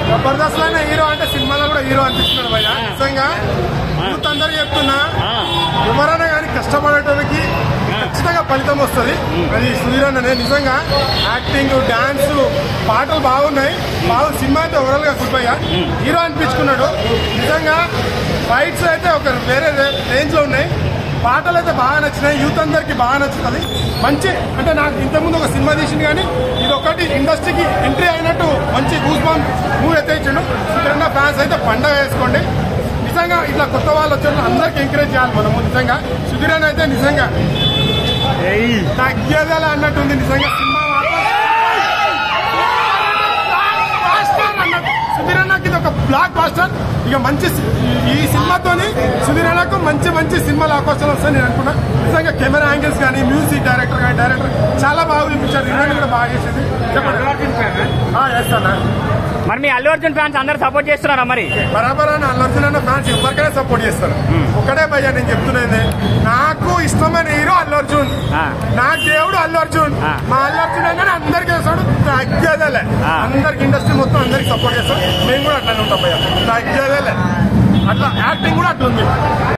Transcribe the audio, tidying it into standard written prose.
జబర్దస్త్ లోనే హీరో అంటే సినిమాలో కూడా హీరో అనిపిస్తున్నాడు భయ్య. నిజంగా యూత్ అందరూ చెప్తున్నా, ఎవరైనా కానీ కష్టపడటానికి ఖచ్చితంగా ఫలితం వస్తుంది. అది సుధీర్ అన్ననే. నిజంగా యాక్టింగ్, డాన్స్, పాటలు బాగున్నాయి. సినిమా అయితే ఓవరాల్ గా గుడ్ భయ్య. హీరో అనిపించుకున్నాడు. నిజంగా ఫైట్స్ అయితే ఒక వేరే రేంజ్ లో ఉన్నాయి. పాటలు అయితే బాగా నచ్చినాయి. యూత్ అందరికి బాగా నచ్చుతుంది. మంచి అంటే నాకు ఇంతకుముందు ఒక సినిమా తీసింది కానీ ఇది ఒకటి ఇండస్ట్రీకి ఎంట్రీ అయినట్టు మంచి గూస్ బంప్ మూవీ అయితే ఇచ్చిండు. సుధీర్ ఫ్యాన్స్ అయితే పండగ వేసుకోండి. నిజంగా ఇట్లా కొత్త వాళ్ళు వచ్చే అందరికి ఎంకరేజ్ చేయాలి మనము. నిజంగా సుధీర్ అయితే నిజంగా తగ్గేదేలా అన్నట్టుంది. నిజంగా సినిమా సుధీర్ అన్నకి ఇది ఒక బ్లాక్ బాస్టర్. ఇక మంచి ఈ సినిమాతోని సుధీర్ అన్నకు మంచి మంచి సినిమాలు అవకాశాలు వస్తాయని నేను అనుకున్నా. నిజంగా కెమెరా యాంగిల్స్ కానీ, మ్యూజిక్ డైరెక్టర్ చాలా బాగా చూపించారు. హీరోయిన్ కూడా బాగా చేసేది. చేస్తానా మరి మీ అల్లు అర్జున్ ఫ్యాన్స్ అందరు సపోర్ట్ చేస్తున్నారా? మరి బరాబర్ అని అల్లు అర్జున్ అన్న ఫ్యాన్స్ ఎవరికైనా సపోర్ట్ చేస్తారు. ఒకటే భయ్యా నేను చెప్తున్నది, నాకు ఇష్టమైన హీరో అల్లు అర్జున్, నా దేవుడు అల్లు అర్జున్. మా అల్లు అర్జున్ అయినా అందరికి వేస్తాడు. తగ్గేదేలే. అందరికి ఇండస్ట్రీ మొత్తం అందరికి సపోర్ట్ చేస్తాడు. మేము కూడా అట్లానే ఉంటాం భయ్యా. తగ్గేదేలే. అట్లా యాక్టింగ్ కూడా అట్లా ఉంది.